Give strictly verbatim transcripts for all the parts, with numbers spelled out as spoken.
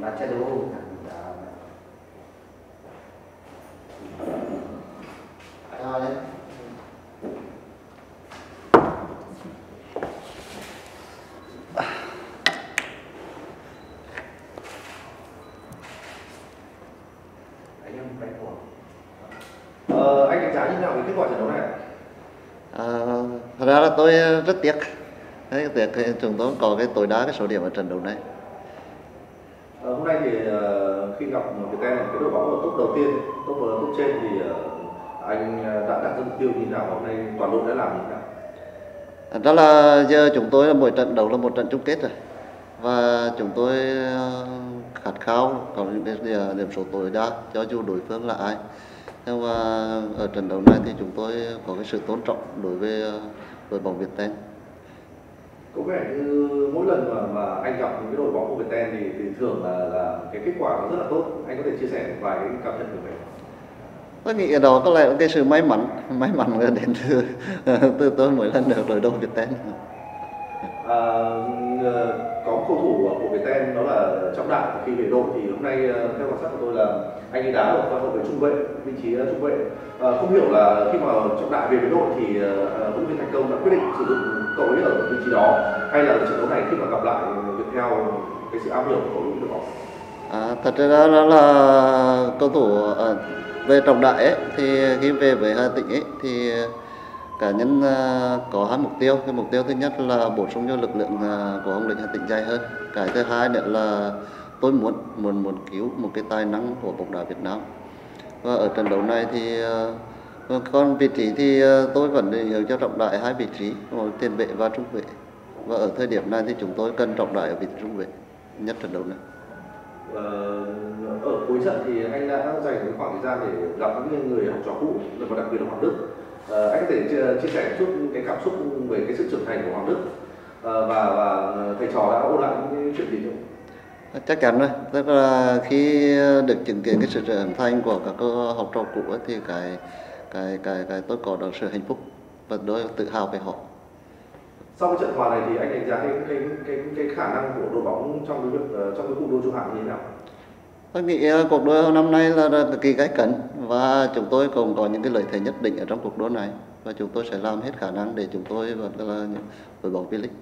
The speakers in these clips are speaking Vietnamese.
baca dulu. Chào đấy. Ờ, anh đánh giá như nào về kết quả trận đấu này? À, thật ra là tôi rất tiếc. Rất tiếc khi chúng tôi có cái tối đa cái số điểm ở trận đấu này. Ờ, hôm nay thì uh, khi gặp Viettel cái đội bóng ở top đầu tiên, top top trên thì uh, anh đã đặt ra mục tiêu như thế nào? Hôm nay toàn đội đã làm như thế nào? Thật ra là giờ chúng tôi là mỗi trận đấu là một trận chung kết rồi, và chúng tôi khát khao có những cái điểm số tối đa cho dù đối phương là ai. Nhưng mà ở trận đấu này thì chúng tôi có cái sự tôn trọng đối với đội bóng Viettel. Có vẻ như mỗi lần mà, mà anh gặp những cái đội bóng của Viettel thì, thì thường là, là cái kết quả nó rất là tốt. Anh có thể chia sẻ một vài cái cảm nhận của mình? Tôi nghĩ đó có lẽ là cái sự may mắn, may mắn đến từ từ tôi mỗi lần được đội đầu Viettel. À, có một cầu thủ của Viettel đó là Trọng Đại, khi về đội thì hôm nay theo quan sát của tôi là anh ấy đá ở vai hậu vệ trung vệ, vị trí trung vệ. À, không hiểu là khi mà Trọng Đại về với đội thì huấn luyện viên Thành Công đã quyết định sử dụng cậu ấy ở vị trí đó, hay là ở trận đấu này khi mà gặp lại Viettel cái sự am hiểu của cậu ấy được không? À, thật ra đó là cầu thủ à, về Trọng Đại ấy, thì khi về với Hà Tĩnh ấy thì cá nhân uh, có hai mục tiêu. Cái mục tiêu thứ nhất là bổ sung cho lực lượng uh, của Hồng Lĩnh Hà Tĩnh dài hơn. Cái thứ hai nữa là tôi muốn muốn muốn cứu một cái tài năng của bóng đá Việt Nam. Và ở trận đấu này thì uh, còn vị trí thì uh, tôi vẫn định hướng cho Trọng Đại hai vị trí, một tiền vệ và trung vệ. Và ở thời điểm này thì chúng tôi cần Trọng Đại ở vị trí trung vệ nhất trận đấu này. Ờ, ở cuối trận thì anh đã dành một khoảng thời gian để gặp những người học trò cũ, và đặc biệt là Hoàng Đức. Ờ, anh có thể chia, chia sẻ một chút cái cảm xúc về cái sự trưởng thành của Hoàng Đức, ờ, và và thầy trò đã ôn lại những cái chuyện gì không? Chắc chắn rồi, tức là khi được chứng kiến cái sự trưởng thành của các học trò cũ thì cái cái cái cái tôi có được sự hạnh phúc và tôi tự hào về họ. Sau cái trận hòa này thì anh đánh giá cái cái cái cái khả năng của đội bóng trong cái việc trong cái cuộc đua trung hạng như thế nào? Tôi nghĩ cuộc đua năm nay là cực kỳ gay cấn, và chúng tôi cũng có những cái lợi thế nhất định ở trong cuộc đua này, và chúng tôi sẽ làm hết khả năng để chúng tôi vẫn là đội bóng V-League.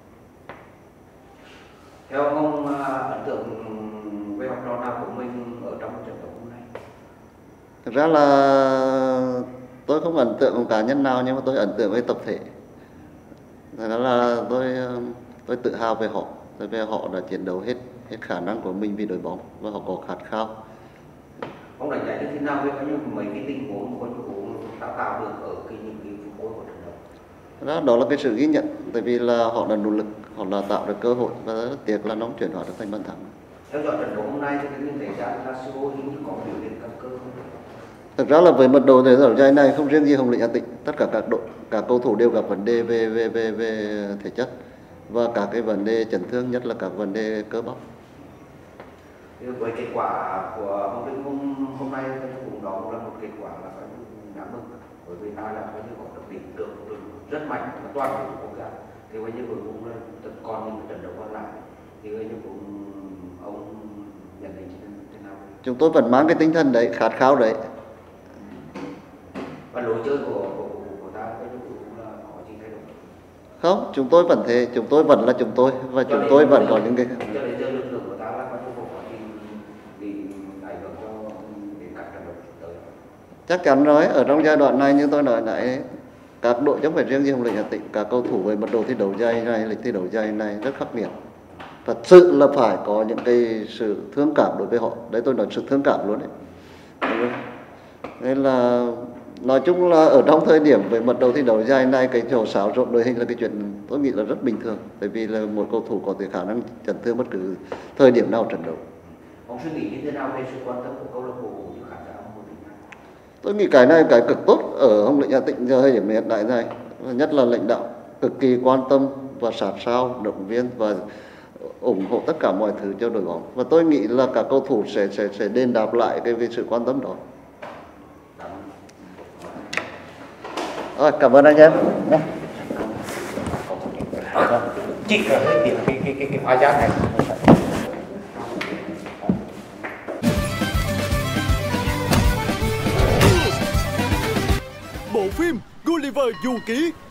Theo ông ấn tượng với học trò nào của mình ở trong trận đấu hôm nay? Thực ra là tôi không ấn tượng một cá nhân nào, nhưng mà tôi ấn tượng với tập thể. Đó là tôi tôi tự hào về họ, tại vì họ đã chiến đấu hết hết khả năng của mình vì đội bóng, và họ có khát khao. Ông đánh giá như thế nào với những mấy cái tình huống của những tạo tạo được ở cái những cái phút cuối của trận đấu? Đó, đó là cái sự ghi nhận, tại vì là họ đã nỗ lực, họ đã tạo được cơ hội, và rất tiếc là nó chuyển hóa được thành bàn thắng. Theo dõi trận đấu hôm nay thì mình thấy rằng là Lazio hình như có biểu hiện căn cơ không? Thực ra là với mật độ thể giải này không riêng gì Hồng Lĩnh Hà Tĩnh, tất cả các đội, các cầu thủ đều gặp vấn đề về về về về thể chất và các cái vấn đề chấn thương, nhất là các vấn đề cơ bắp. Với kết quả của Hồng Lĩnh hôm, hôm nay cũng đó cũng là một kết quả là phải đáng mừng, bởi vì ai là coi như có được điểm được rất mạnh và toàn bộ quốc gia. Thì coi như cuối cùng là còn những trận đấu còn lại thì coi như cũng ông nhận định thế nào? Chúng tôi vẫn mang cái tinh thần đấy, khát khao đấy. Và lối chơi của của, của ta coi như cũng là có gì thay đổi? Không, chúng tôi vẫn thế, chúng tôi vẫn là chúng tôi, và cho chúng tôi vẫn lực, có những cái cho đến giờ lực lượng của ta là có những quá trình bị ảnh hưởng cho đến các trận đấu tới. Chắc chắn rồi, ở trong giai đoạn này như tôi nói nãy, các đội chứ không phải riêng gì Hồng Lĩnh Hà Tĩnh, các cầu thủ với mật độ thi đấu dày này, lịch thi đấu dày này rất khắc nghiệt. Thật sự là phải có những cái sự thương cảm đối với họ. Đấy, tôi nói sự thương cảm luôn đấy. Nên là nói chung là ở trong thời điểm với mật độ thi đấu dài này, cái chỗ xáo trộn đội hình là cái chuyện tôi nghĩ là rất bình thường, bởi vì là một cầu thủ có thể khả năng chấn thương bất cứ thời điểm nào trận đấu. Ông suy nghĩ như thế nào về sự quan tâm của câu lạc bộ cũng như khán giả Hồng Lĩnh? Tôi nghĩ cái này cái cực tốt ở Hồng Lĩnh Hà Tĩnh thời điểm hiện tại này, nhất là lãnh đạo cực kỳ quan tâm và sát sao động viên và ủng hộ tất cả mọi thứ cho đội bóng, và tôi nghĩ là cả cầu thủ sẽ sẽ sẽ đền đáp lại cái vì sự quan tâm đó. Rồi, cảm ơn anh em nhé. Chỉ là cái cái cái cái cái hóa giá này. bộ phim Gulliver Du Ký